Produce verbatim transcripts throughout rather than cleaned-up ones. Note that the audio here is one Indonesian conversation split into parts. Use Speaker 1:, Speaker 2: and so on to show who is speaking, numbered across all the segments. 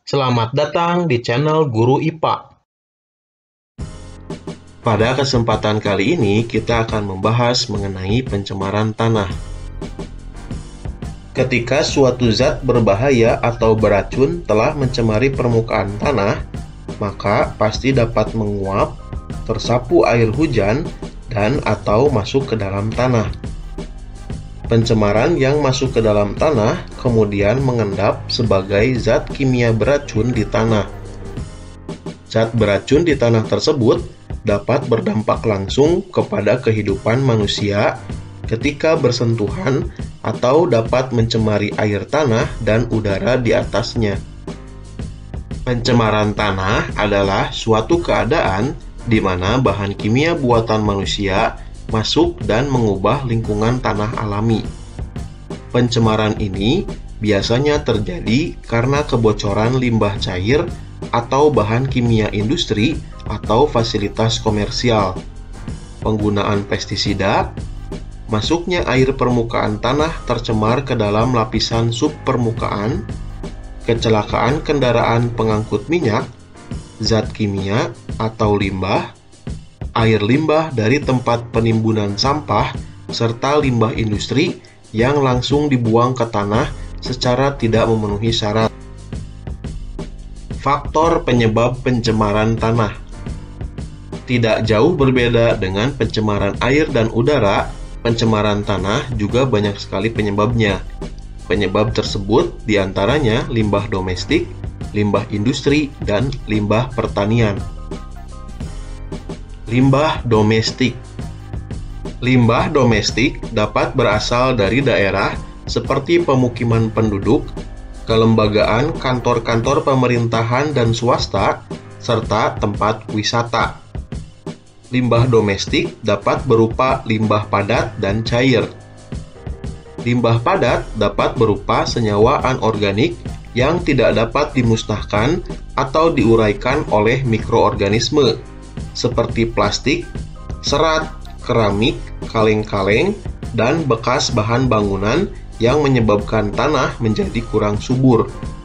Speaker 1: Selamat datang di channel Guru I P A. Pada kesempatan kali ini, kita akan membahas mengenai pencemaran tanah. Ketika suatu zat berbahaya atau beracun telah mencemari permukaan tanah, maka pasti dapat menguap, tersapu air hujan, dan atau masuk ke dalam tanah. Pencemaran yang masuk ke dalam tanah kemudian mengendap sebagai zat kimia beracun di tanah. Zat beracun di tanah tersebut dapat berdampak langsung kepada kehidupan manusia ketika bersentuhan atau dapat mencemari air tanah dan udara di atasnya. Pencemaran tanah adalah suatu keadaan di mana bahan kimia buatan manusia masuk dan mengubah lingkungan tanah alami. Pencemaran ini biasanya terjadi karena kebocoran limbah cair atau bahan kimia industri atau fasilitas komersial, penggunaan pestisida, masuknya air permukaan tanah tercemar ke dalam lapisan subpermukaan, kecelakaan kendaraan pengangkut minyak, zat kimia atau limbah, air limbah dari tempat penimbunan sampah, serta limbah industri yang langsung dibuang ke tanah secara tidak memenuhi syarat. Faktor penyebab pencemaran tanah tidak jauh berbeda dengan pencemaran air dan udara. Pencemaran tanah juga banyak sekali penyebabnya. Penyebab tersebut diantaranya limbah domestik, limbah industri, dan limbah pertanian. Limbah domestik. Limbah domestik dapat berasal dari daerah seperti pemukiman penduduk, kelembagaan, kantor-kantor pemerintahan dan swasta, serta tempat wisata. Limbah domestik dapat berupa limbah padat dan cair. Limbah padat dapat berupa senyawa anorganik yang tidak dapat dimusnahkan atau diuraikan oleh mikroorganisme, seperti plastik, serat, keramik, kaleng-kaleng, dan bekas bahan bangunan yang menyebabkan tanah menjadi kurang subur.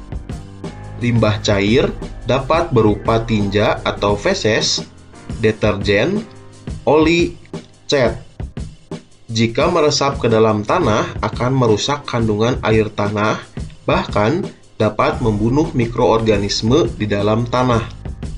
Speaker 1: Limbah cair dapat berupa tinja atau feses, deterjen, oli, cat. Jika meresap ke dalam tanah akan merusak kandungan air tanah, bahkan dapat membunuh mikroorganisme di dalam tanah.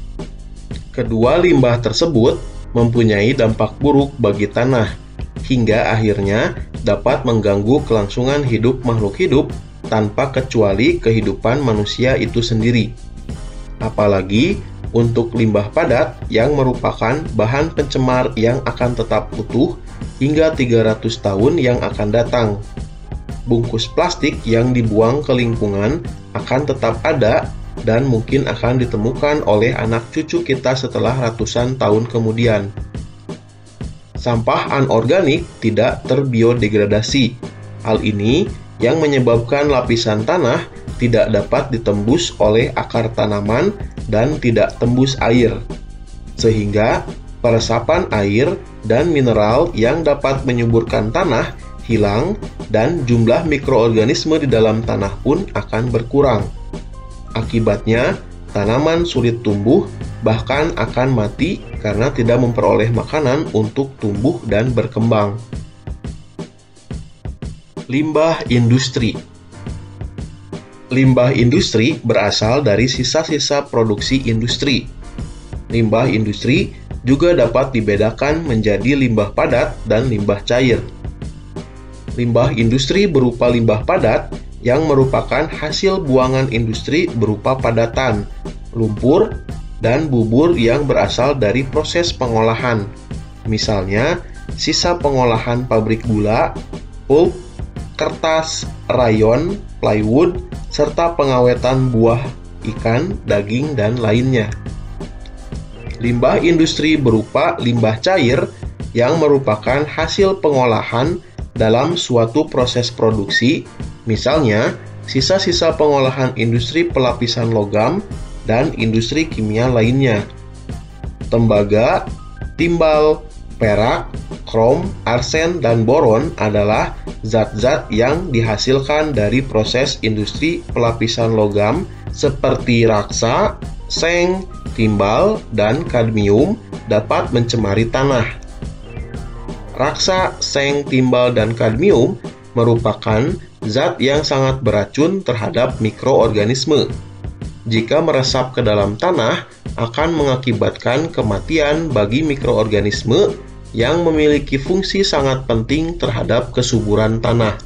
Speaker 1: Kedua limbah tersebut mempunyai dampak buruk bagi tanah, hingga akhirnya dapat mengganggu kelangsungan hidup makhluk hidup tanpa kecuali kehidupan manusia itu sendiri. Apalagi untuk limbah padat yang merupakan bahan pencemar yang akan tetap utuh hingga tiga ratus tahun yang akan datang. Bungkus plastik yang dibuang ke lingkungan akan tetap ada dan mungkin akan ditemukan oleh anak cucu kita setelah ratusan tahun kemudian. Sampah anorganik tidak terbiodegradasi. Hal ini yang menyebabkan lapisan tanah tidak dapat ditembus oleh akar tanaman dan tidak tembus air, sehingga peresapan air dan mineral yang dapat menyuburkan tanah hilang dan jumlah mikroorganisme di dalam tanah pun akan berkurang. Akibatnya, tanaman sulit tumbuh, bahkan akan mati karena tidak memperoleh makanan untuk tumbuh dan berkembang. Limbah industri. Limbah industri berasal dari sisa-sisa produksi industri. Limbah industri juga dapat dibedakan menjadi limbah padat dan limbah cair. Limbah industri berupa limbah padat yang merupakan hasil buangan industri berupa padatan, lumpur, dan bubur yang berasal dari proses pengolahan. Misalnya, sisa pengolahan pabrik gula, pulp, kertas, rayon, plywood, serta pengawetan buah, ikan, daging, dan lainnya. Limbah industri berupa limbah cair yang merupakan hasil pengolahan dalam suatu proses produksi, misalnya sisa-sisa pengolahan industri pelapisan logam dan industri kimia lainnya. Tembaga, timbal, perak, krom, arsen, dan boron adalah zat-zat yang dihasilkan dari proses industri pelapisan logam seperti raksa, seng, timbal, dan kadmium dapat mencemari tanah. Raksa, seng, timbal, dan kadmium merupakan zat yang sangat beracun terhadap mikroorganisme. Jika meresap ke dalam tanah, akan mengakibatkan kematian bagi mikroorganisme yang memiliki fungsi sangat penting terhadap kesuburan tanah.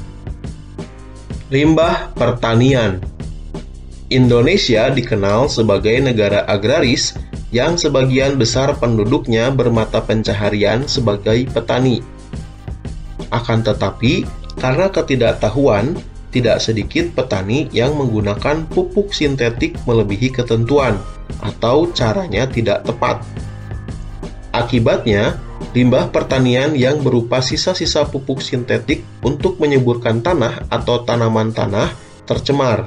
Speaker 1: Limbah pertanian. Indonesia dikenal sebagai negara agraris yang sebagian besar penduduknya bermata pencaharian sebagai petani. Akan tetapi, karena ketidaktahuan, tidak sedikit petani yang menggunakan pupuk sintetik melebihi ketentuan atau caranya tidak tepat. Akibatnya, limbah pertanian yang berupa sisa-sisa pupuk sintetik untuk menyuburkan tanah atau tanaman tanah tercemar.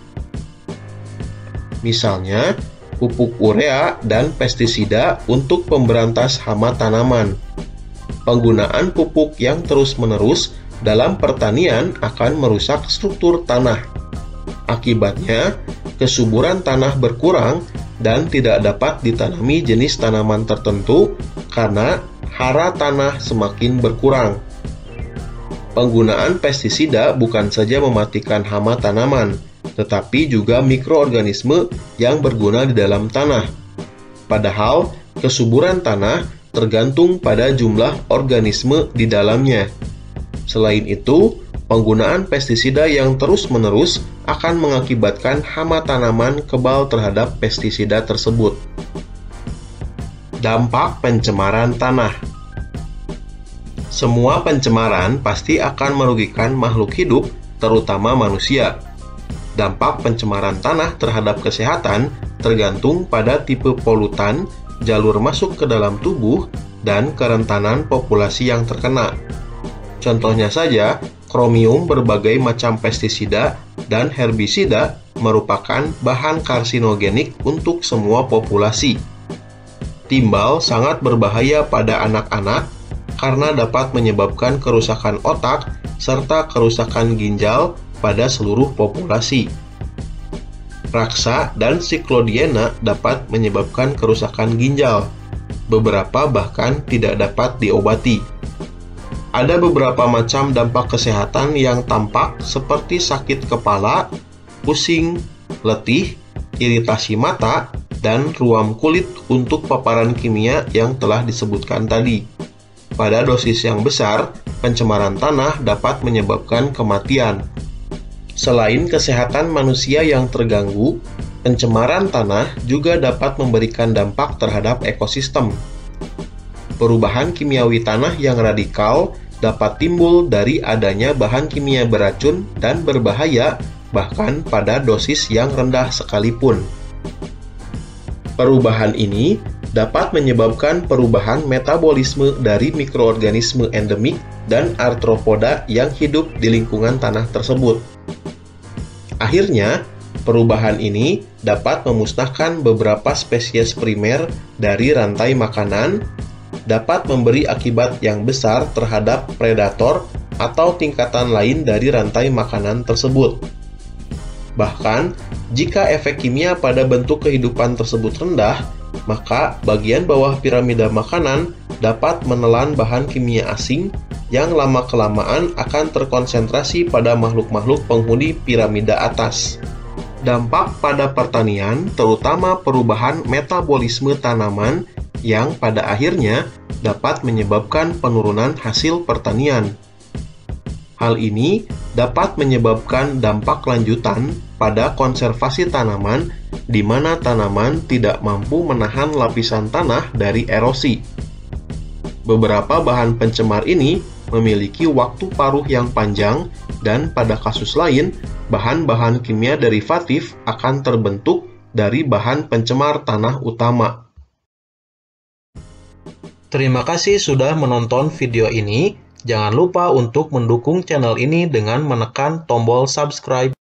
Speaker 1: Misalnya, pupuk urea dan pestisida untuk pemberantas hama tanaman. Penggunaan pupuk yang terus-menerus dalam pertanian akan merusak struktur tanah. Akibatnya, kesuburan tanah berkurang dan tidak dapat ditanami jenis tanaman tertentu karena hara tanah semakin berkurang. Penggunaan pestisida bukan saja mematikan hama tanaman, tetapi juga mikroorganisme yang berguna di dalam tanah. Padahal, kesuburan tanah tergantung pada jumlah organisme di dalamnya. Selain itu, penggunaan pestisida yang terus-menerus akan mengakibatkan hama tanaman kebal terhadap pestisida tersebut. Dampak pencemaran tanah. Semua pencemaran pasti akan merugikan makhluk hidup, terutama manusia. Dampak pencemaran tanah terhadap kesehatan tergantung pada tipe polutan, jalur masuk ke dalam tubuh, dan kerentanan populasi yang terkena. Contohnya saja, kromium berbagai macam pestisida dan herbisida merupakan bahan karsinogenik untuk semua populasi. Timbal sangat berbahaya pada anak-anak karena dapat menyebabkan kerusakan otak serta kerusakan ginjal pada seluruh populasi. Raksa dan siklodiena dapat menyebabkan kerusakan ginjal. Beberapa bahkan tidak dapat diobati. Ada beberapa macam dampak kesehatan yang tampak seperti sakit kepala, pusing, letih, iritasi mata, dan ruam kulit untuk paparan kimia yang telah disebutkan tadi. Pada dosis yang besar, pencemaran tanah dapat menyebabkan kematian. Selain kesehatan manusia yang terganggu, pencemaran tanah juga dapat memberikan dampak terhadap ekosistem. Perubahan kimiawi tanah yang radikal dapat timbul dari adanya bahan kimia beracun dan berbahaya bahkan pada dosis yang rendah sekalipun. Perubahan ini dapat menyebabkan perubahan metabolisme dari mikroorganisme endemik dan arthropoda yang hidup di lingkungan tanah tersebut. Akhirnya, perubahan ini dapat memusnahkan beberapa spesies primer dari rantai makanan, dapat memberi akibat yang besar terhadap predator atau tingkatan lain dari rantai makanan tersebut. Bahkan, jika efek kimia pada bentuk kehidupan tersebut rendah, maka bagian bawah piramida makanan dapat menelan bahan kimia asing yang lama-kelamaan akan terkonsentrasi pada makhluk-makhluk penghuni piramida atas. Dampak pada pertanian, terutama perubahan metabolisme tanaman yang pada akhirnya dapat menyebabkan penurunan hasil pertanian. Hal ini dapat menyebabkan dampak lanjutan pada konservasi tanaman di mana tanaman tidak mampu menahan lapisan tanah dari erosi. Beberapa bahan pencemar ini memiliki waktu paruh yang panjang dan pada kasus lain, bahan-bahan kimia derivatif akan terbentuk dari bahan pencemar tanah utama. Terima kasih sudah menonton video ini. Jangan lupa untuk mendukung channel ini dengan menekan tombol subscribe.